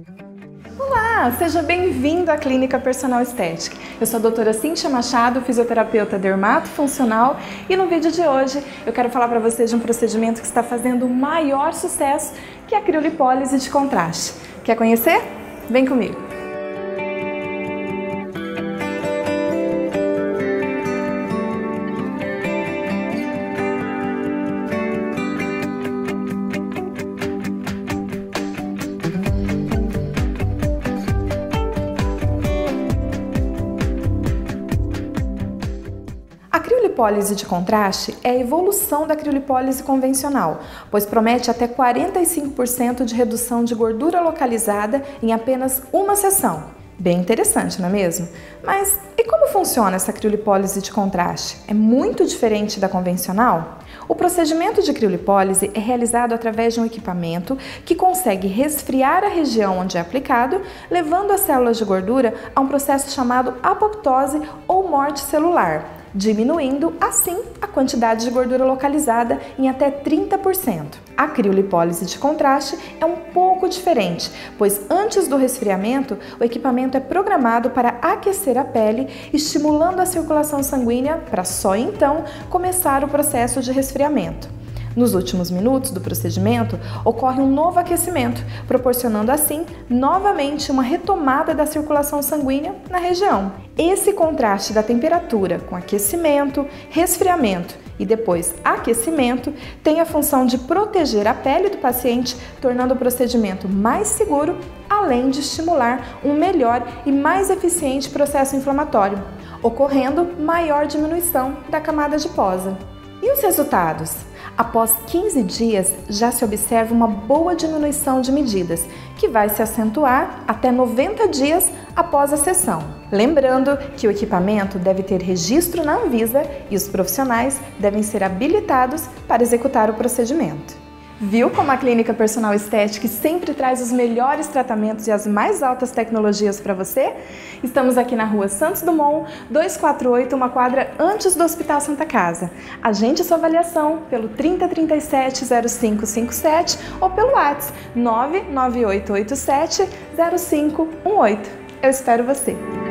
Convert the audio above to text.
Olá, seja bem-vindo à Clínica Personal Estética. Eu sou a doutora Cíntia Machado, fisioterapeuta dermatofuncional, e no vídeo de hoje eu quero falar para vocês de um procedimento que está fazendo o maior sucesso, que é a criolipólise de contraste. Quer conhecer? Vem comigo! A criolipólise de contraste é a evolução da criolipólise convencional, pois promete até 45% de redução de gordura localizada em apenas uma sessão. Bem interessante, não é mesmo? Mas e como funciona essa criolipólise de contraste? É muito diferente da convencional? O procedimento de criolipólise é realizado através de um equipamento que consegue resfriar a região onde é aplicado, levando as células de gordura a um processo chamado apoptose ou morte celular, diminuindo, assim, a quantidade de gordura localizada em até 30%. A criolipólise de contraste é um pouco diferente, pois antes do resfriamento, o equipamento é programado para aquecer a pele, estimulando a circulação sanguínea para só então começar o processo de resfriamento. Nos últimos minutos do procedimento, ocorre um novo aquecimento, proporcionando assim novamente uma retomada da circulação sanguínea na região. Esse contraste da temperatura com aquecimento, resfriamento e depois aquecimento tem a função de proteger a pele do paciente, tornando o procedimento mais seguro, além de estimular um melhor e mais eficiente processo inflamatório, ocorrendo maior diminuição da camada adiposa. E os resultados? Após 15 dias, já se observa uma boa diminuição de medidas, que vai se acentuar até 90 dias após a sessão. Lembrando que o equipamento deve ter registro na Anvisa e os profissionais devem ser habilitados para executar o procedimento. Viu como a Clínica Personal Estética sempre traz os melhores tratamentos e as mais altas tecnologias para você? Estamos aqui na Rua Santos Dumont, 248, uma quadra antes do Hospital Santa Casa. Agende sua avaliação pelo 3037-0557 ou pelo WhatsApp 99887-0518. Eu espero você!